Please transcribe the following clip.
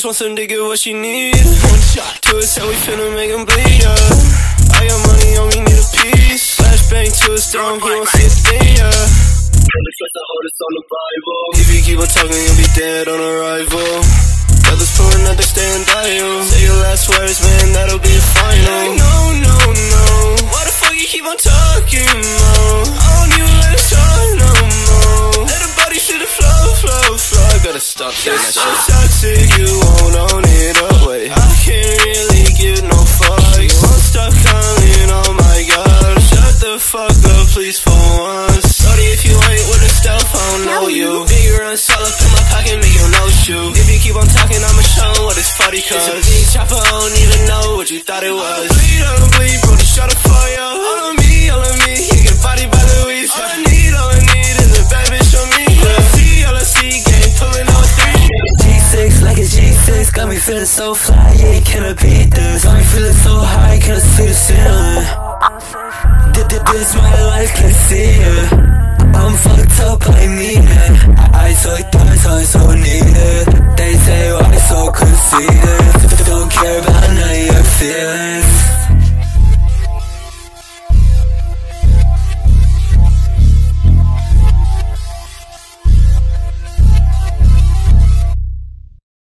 just want some to get what she need. One shot to his head, we finna make him bleed, yeah. I got money on me, need a piece. Flashbang to his dome, he won't see a thing, yeah. The hardest on the Bible. If you keep on talking, you'll be dead on arrival. Brothers pulling out, they stay and die, yo. Say your last words, man, that'll be a final. Like, no, no, no. Why the fuck you keep on talking, mo? I don't even let it talk no more. Let the body see the flow, flow, flow. I gotta stop saying that shit. So toxic, you won't own it away. I can't really give no fuck. You won't stop calling, oh my god. Shut the fuck up, please, for once. Sorry if you ain't with the stuff, I don't know you. Bigger and solid up in my pocket, make you no shoe. If you keep on talking, I'ma show what it's funny, cause it's a big chopper, I don't even know what you thought it was. I don't bleed, bro, the shot of fire. All on me, you get body by the weeds. All I need is a bad bitch on me. All I see, gang pulling on 3. G6 like a G6, got me feeling so fly, yeah, can I beat this? Got me feeling so high, can I see the ceiling? This my life, can't see it. I'm fucked up, I mean it. I took that, so need it. They say why so conceited. Don't care about